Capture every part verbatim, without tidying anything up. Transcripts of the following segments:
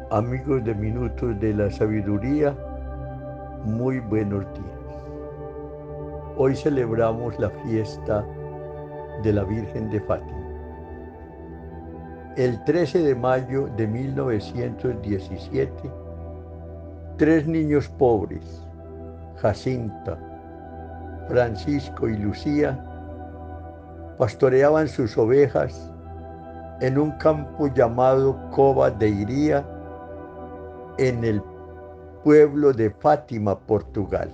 Amigos de Minutos de la Sabiduría, muy buenos días. Hoy celebramos la fiesta de la Virgen de Fátima. El trece de mayo de mil novecientos diecisiete, tres niños pobres, Jacinta, Francisco y Lucía, pastoreaban sus ovejas en un campo llamado Cova de Iría, en el pueblo de Fátima, Portugal.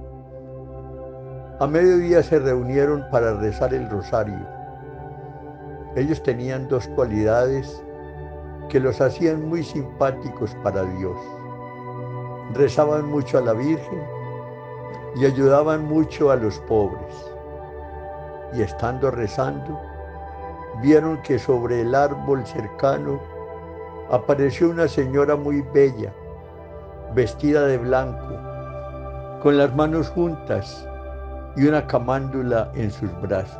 A mediodía se reunieron para rezar el rosario. Ellos tenían dos cualidades que los hacían muy simpáticos para Dios. Rezaban mucho a la Virgen y ayudaban mucho a los pobres. Y estando rezando, vieron que sobre el árbol cercano apareció una señora muy bella, vestida de blanco, con las manos juntas y una camándula en sus brazos.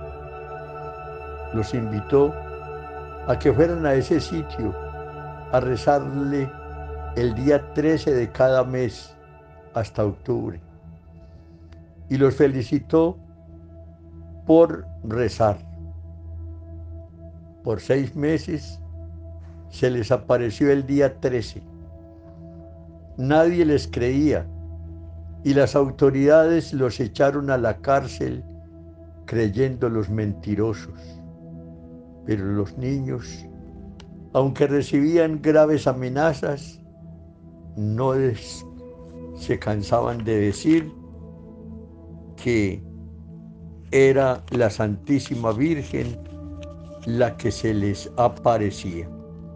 Los invitó a que fueran a ese sitio a rezarle el día trece de cada mes hasta octubre. Y los felicitó por rezar. Por seis meses se les apareció el día trece. Nadie les creía y las autoridades los echaron a la cárcel creyéndolos mentirosos. Pero los niños, aunque recibían graves amenazas, no les, se cansaban de decir que era la Santísima Virgen la que se les aparecía.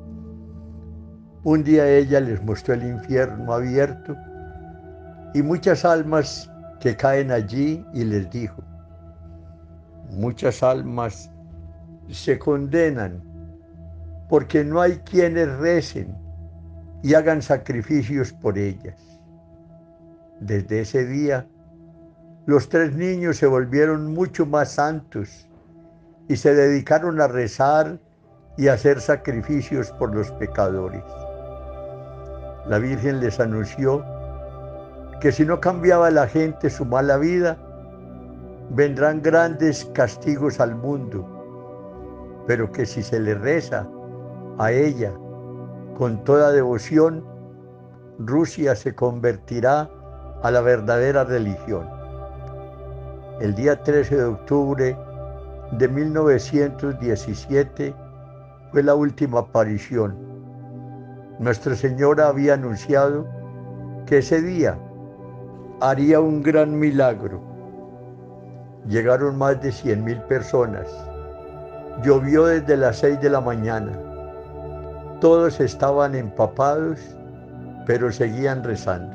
Un día ella les mostró el infierno abierto y muchas almas que caen allí y les dijo: muchas almas se condenan porque no hay quienes recen y hagan sacrificios por ellas. Desde ese día, los tres niños se volvieron mucho más santos y se dedicaron a rezar y a hacer sacrificios por los pecadores. La Virgen les anunció que si no cambiaba la gente su mala vida, vendrán grandes castigos al mundo, pero que si se le reza a ella con toda devoción, Rusia se convertirá a la verdadera religión. El día trece de octubre de mil novecientos diecisiete fue la última aparición. Nuestra Señora había anunciado que ese día haría un gran milagro. Llegaron más de cien mil personas. Llovió desde las seis de la mañana. Todos estaban empapados, pero seguían rezando.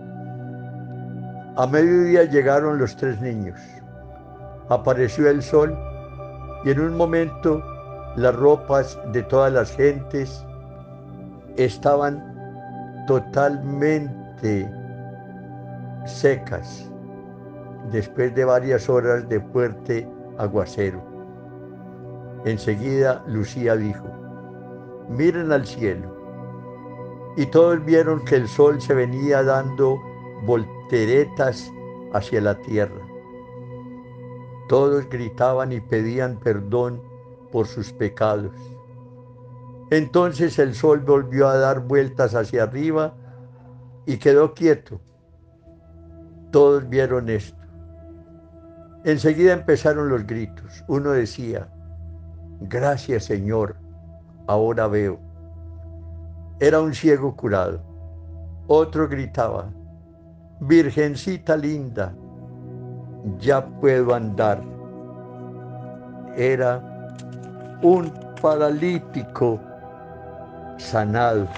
A mediodía llegaron los tres niños. Apareció el sol y en un momento las ropas de todas las gentes estaban totalmente secas después de varias horas de fuerte aguacero. Enseguida Lucía dijo: miren al cielo. Y todos vieron que el sol se venía dando volteretas hacia la tierra. Todos gritaban y pedían perdón por sus pecados. Entonces el sol volvió a dar vueltas hacia arriba y quedó quieto. Todos vieron esto. Enseguida empezaron los gritos. Uno decía: gracias, Señor, ahora veo. Era un ciego curado. Otro gritaba: Virgencita linda, ya puedo andar. Era un paralítico sanado.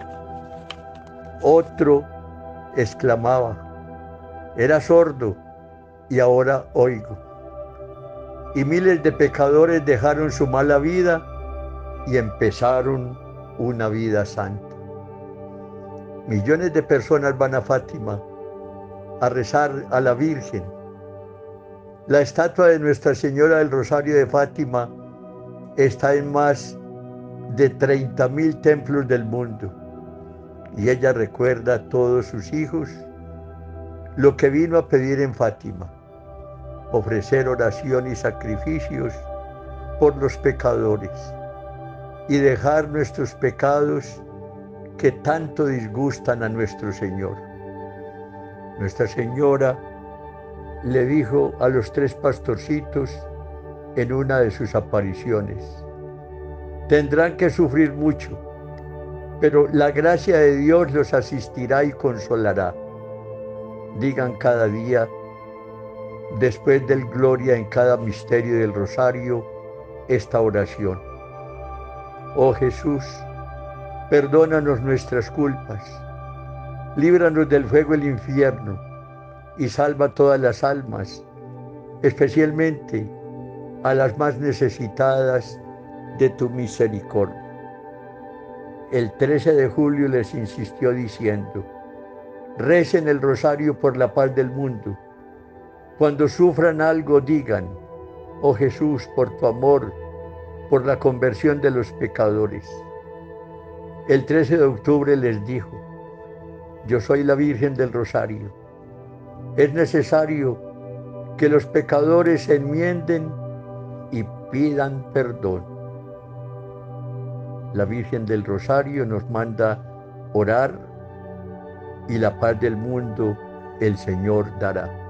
Otro exclamaba: era sordo y ahora oigo. Y miles de pecadores dejaron su mala vida y empezaron una vida santa. Millones de personas van a Fátima a rezar a la Virgen. La estatua de Nuestra Señora del Rosario de Fátima está en más de treinta mil templos del mundo. y ella recuerda a todos sus hijos lo que vino a pedir en Fátima: ofrecer oración y sacrificios por los pecadores y dejar nuestros pecados que tanto disgustan a nuestro Señor. Nuestra Señora le dijo a los tres pastorcitos en una de sus apariciones: tendrán que sufrir mucho, pero la gracia de Dios los asistirá y consolará. Digan cada día, después del Gloria en cada misterio del rosario, esta oración: oh Jesús, perdónanos nuestras culpas, líbranos del fuego del infierno y salva todas las almas, especialmente a las más necesitadas de tu misericordia. El trece de julio les insistió diciendo: recen el rosario por la paz del mundo. Cuando sufran algo, digan: oh Jesús, por tu amor, por la conversión de los pecadores. El trece de octubre les dijo: yo soy la Virgen del Rosario. Es necesario que los pecadores se enmienden y pidan perdón. La Virgen del Rosario nos manda orar y la paz del mundo el Señor dará.